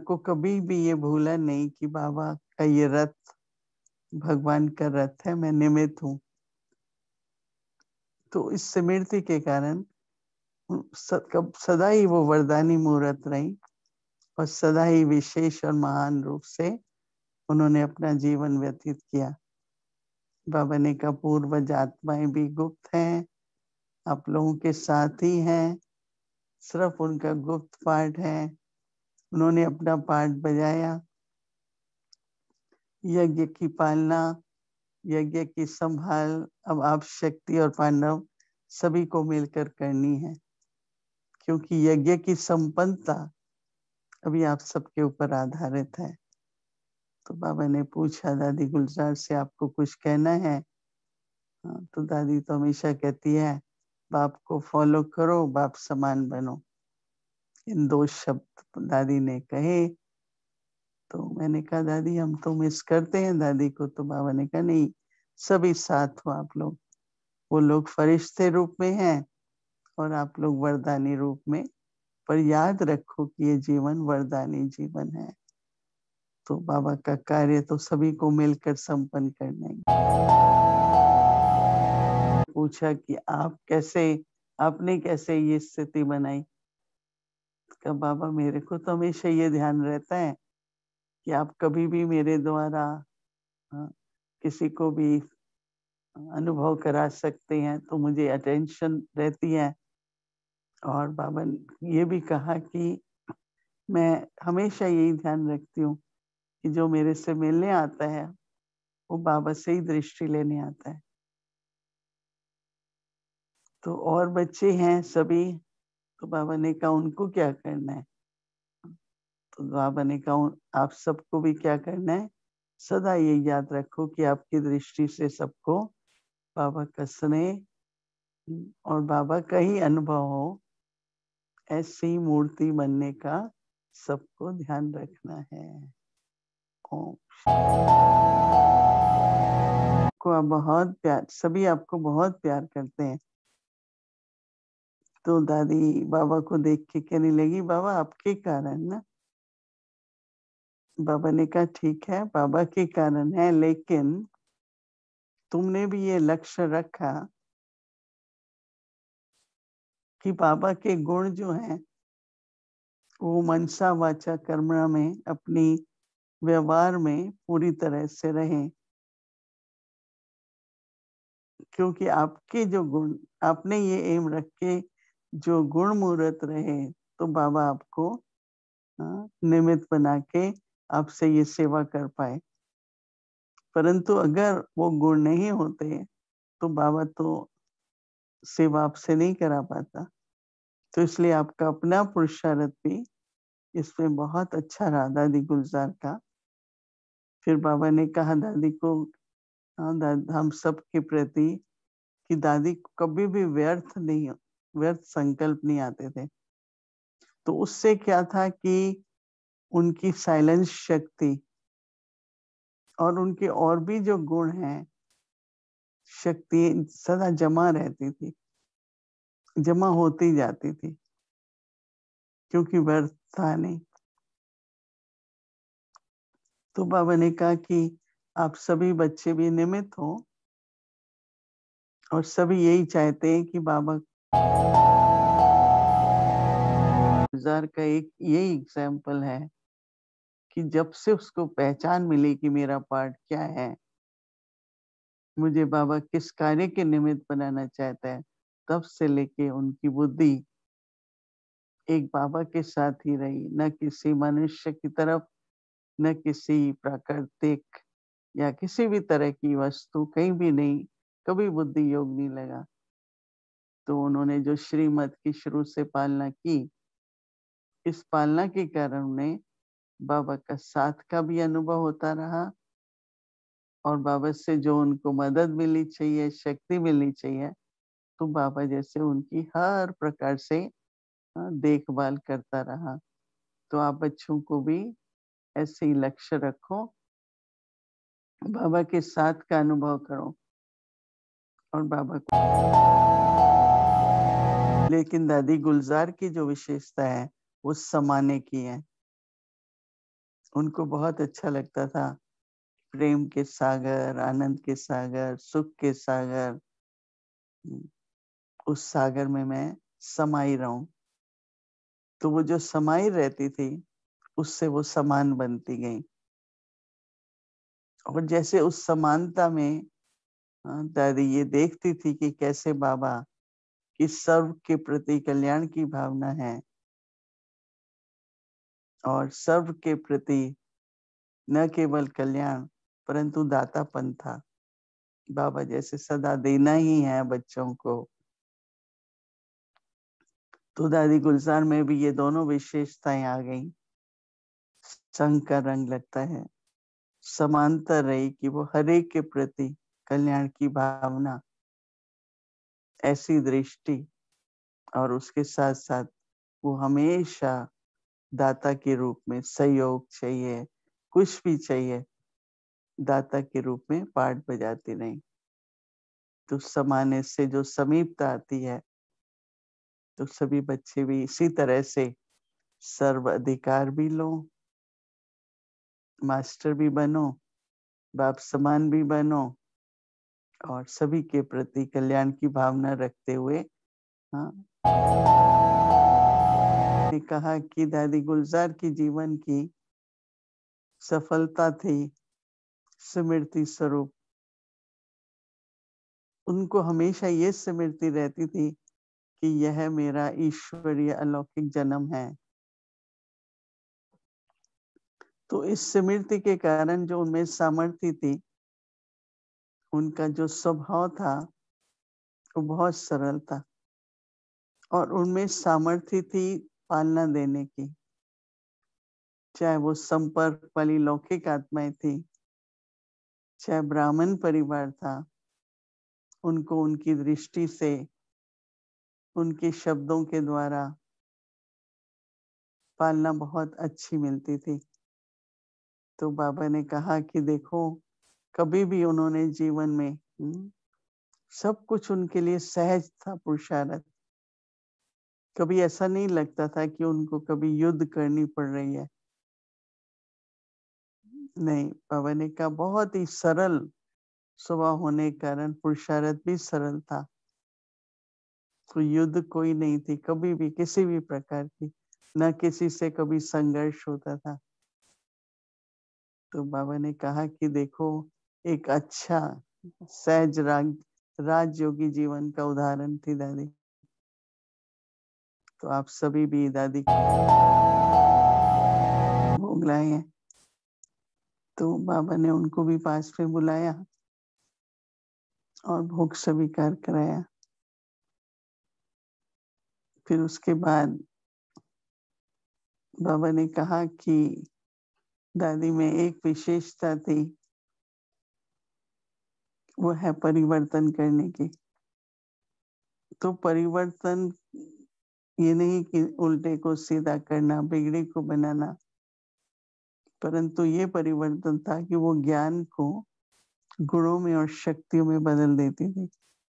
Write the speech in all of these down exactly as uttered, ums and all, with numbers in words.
को कभी भी ये भूला नहीं कि बाबा का ये रथ भगवान का रथ है, मैं निमित्त हूँ। तो इस स्मृति के कारण सदा ही वो वरदानी मूर्त रही और सदा ही विशेष और महान रूप से उन्होंने अपना जीवन व्यतीत किया। बाबा ने कहा पूर्वज आत्माएं भी गुप्त हैं, आप लोगों के साथ ही हैं, सिर्फ उनका गुप्त पाठ है। उन्होंने अपना पाठ बजाया, यज्ञ की पालना, यज्ञ की संभाल अब आप शक्ति और पांडव सभी को मिलकर करनी है, क्योंकि यज्ञ की संपन्नता अभी आप सबके ऊपर आधारित है। तो बाबा ने पूछा दादी गुलजार से, आपको कुछ कहना है? हाँ, तो दादी तो हमेशा कहती है बाप को फॉलो करो, बाप समान बनो। इन दो शब्द दादी ने कहे। तो मैंने कहा दादी हम तो मिस करते हैं दादी को। तो बाबा ने कहा नहीं, सभी साथ हो आप लोग। वो लोग फरिश्ते रूप में हैं और आप लोग वरदानी रूप में, पर याद रखो कि ये जीवन वरदानी जीवन है। तो बाबा का कार्य तो सभी को मिलकर संपन्न करना है। पूछा कि आप कैसे, आपने कैसे ये स्थिति बनाई? कहा बाबा मेरे को तो हमेशा ये ध्यान रहता है कि आप कभी भी मेरे द्वारा हाँ, किसी को भी अनुभव करा सकते हैं, तो मुझे अटेंशन रहती है। और बाबा ने ये भी कहा कि मैं हमेशा यही ध्यान रखती हूँ कि जो मेरे से मिलने आता है वो बाबा से ही दृष्टि लेने आता है। तो और बच्चे हैं सभी, तो बाबा ने कहा उनको क्या करना है? तो बाबा ने कहा आप सबको भी क्या करना है, सदा ये याद रखो कि आपकी दृष्टि से सबको बाबा का स्नेह और बाबा का ही अनुभव हो, ऐसी मूर्ति बनने का सबको ध्यान रखना है। ओम को आप बहुत प्यार, सभी आपको बहुत प्यार करते हैं। तो दादी बाबा को देख के कहने लगी बाबा आपके कारण ना। बाबा ने कहा ठीक है बाबा के कारण है, लेकिन तुमने भी ये लक्ष्य रखा कि बाबा के गुण जो हैं वो मनसा वाचा कर्मणा में, अपनी व्यवहार में पूरी तरह से रहें। क्योंकि आपके जो गुण, आपने ये एम रख के जो गुण मूर्त रहे, तो बाबा आपको निमित्त बना के आपसे ये सेवा कर पाए। परंतु अगर वो गुण नहीं होते तो बाबा तो सेवा आपसे नहीं करा पाता। तो इसलिए आपका अपना पुरुषार्थ भी इसमें बहुत अच्छा रहा दादी गुलजार का। फिर बाबा ने कहा दादी को, हाँ दादी हम सब के प्रति, कि दादी को कभी भी व्यर्थ नहीं, व्यर्थ संकल्प नहीं आते थे। तो उससे क्या था कि उनकी साइलेंस शक्ति और उनके और भी जो गुण हैं, शक्ति सदा जमा रहती थी, जमा होती जाती थी, क्योंकि व्यर्थ था नहीं। तो बाबा ने कहा कि आप सभी बच्चे भी निमित्त हो और सभी यही चाहते हैं कि बाबा गुलजार का एक यही एग्जाम्पल है कि जब से उसको पहचान मिली कि मेरा पार्ट क्या है, मुझे बाबा किस कार्य के निमित्त बनाना चाहता है, तब से लेके उनकी बुद्धि एक बाबा के साथ ही रही, न किसी मनुष्य की तरफ, न किसी प्राकृतिक या किसी भी तरह की वस्तु, कहीं भी नहीं, कभी बुद्धि योग नहीं लगा। तो उन्होंने जो श्रीमत की शुरू से पालना की, इस पालना के कारण उन्हें बाबा का साथ का भी अनुभव होता रहा और बाबा से जो उनको मदद मिलनी चाहिए, शक्ति मिलनी चाहिए, तो बाबा जैसे उनकी हर प्रकार से देखभाल करता रहा। तो आप बच्चों को भी ऐसे ही लक्ष्य रखो, बाबा के साथ का अनुभव करो और बाबा को। लेकिन दादी गुलजार की जो विशेषता है वो समाने की है। उनको बहुत अच्छा लगता था प्रेम के सागर, आनंद के सागर, सुख के सागर, उस सागर में मैं समाई रहूं। तो वो जो समाई रहती थी उससे वो समान बनती गई। और जैसे उस समानता में दादी ये देखती थी कि कैसे बाबा की सर्व के प्रति कल्याण की भावना है और सर्व के प्रति न केवल कल्याण परंतु दातापन था। बाबा जैसे सदा देना ही है बच्चों को। तो दादी गुलजार में भी ये दोनों विशेषताएं आ गई। संग का रंग लगता है, समानता रही कि वो हर एक के प्रति कल्याण की भावना, ऐसी दृष्टि, और उसके साथ साथ वो हमेशा दाता के रूप में सहयोग चाहिए, कुछ भी चाहिए, दाता के रूप में पार्ट बजाती रही। तो समाने से जो समीपता आती है तो सभी बच्चे भी इसी तरह से सर्व अधिकार भी लो, मास्टर भी बनो, बाप समान भी बनो और सभी के प्रति कल्याण की भावना रखते हुए। हाँ, ने कहा कि दादी गुलजार की जीवन की सफलता थी स्मृति स्वरूप। उनको हमेशा ये स्मृति रहती थी कि यह मेरा ईश्वरीय अलौकिक जन्म है। तो इस स्मृति के कारण जो उनमें सामर्थ्य थी, उनका जो स्वभाव था वो बहुत सरल था और उनमें सामर्थ्य थी पालना देने की। चाहे वो संपर्क वाली लौकिक आत्माएं थी, चाहे ब्राह्मण परिवार था, उनको उनकी दृष्टि से, उनके शब्दों के द्वारा पालना बहुत अच्छी मिलती थी। तो बाबा ने कहा कि देखो, कभी भी उन्होंने जीवन में सब कुछ उनके लिए सहज था, पुरुषार्थ। कभी ऐसा नहीं लगता था कि उनको कभी युद्ध करनी पड़ रही है। नहीं, बाबा ने कहा बहुत ही सरल स्वभाव होने के कारण पुरुषार्थ भी सरल था। तो युद्ध कोई नहीं थी कभी भी, किसी भी प्रकार की, न किसी से कभी संघर्ष होता था। तो बाबा ने कहा कि देखो, एक अच्छा सहज राग राजयोगी जीवन का उदाहरण थी दादी। तो आप सभी भी दादी भोग लाए हैं। तो बाबा ने उनको भी पास में बुलाया और भोग स्वीकार कराया। फिर उसके बाद बाबा ने कहा कि दादी में एक विशेषता थी, वो है परिवर्तन करने की। तो परिवर्तन ये नहीं कि उल्टे को सीधा करना, बिगड़े को बनाना, परंतु ये परिवर्तन था कि वो ज्ञान को गुणों में और शक्तियों में बदल देती थी।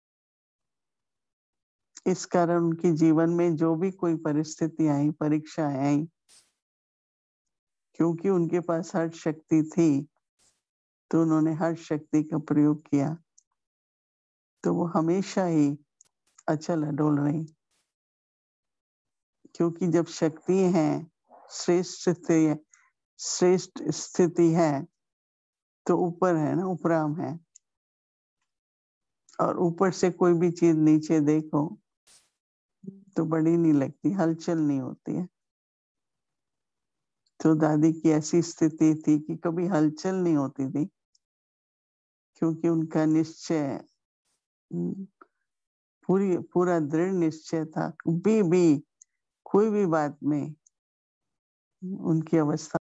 इस कारण उनके जीवन में जो भी कोई परिस्थिति आई, परीक्षा आई, क्योंकि उनके पास हर शक्ति थी तो उन्होंने हर शक्ति का प्रयोग किया। तो वो हमेशा ही अचल अडोल रही, क्योंकि जब शक्ति है, श्रेष्ठ स्थिति श्रेष्ठ स्थिति है तो ऊपर है ना, उपराम है। और ऊपर से कोई भी चीज नीचे देखो तो बड़ी नहीं लगती, हलचल नहीं होती है। तो दादी की ऐसी स्थिति थी कि कभी हलचल नहीं होती थी, क्योंकि उनका निश्चय पूरी पूरा दृढ़ निश्चय था। कभी भी कोई भी बात में उनकी अवस्था